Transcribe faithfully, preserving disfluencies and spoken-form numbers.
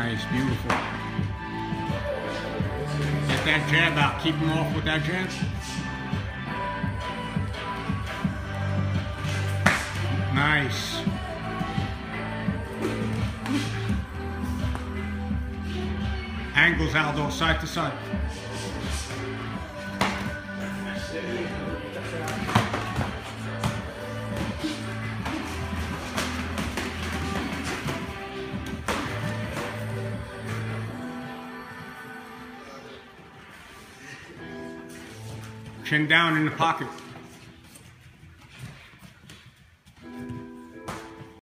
Nice, beautiful. Get that jab out. Keep him off with that jab. Nice. Angles, Aldo, side to side. Chin down in the pocket.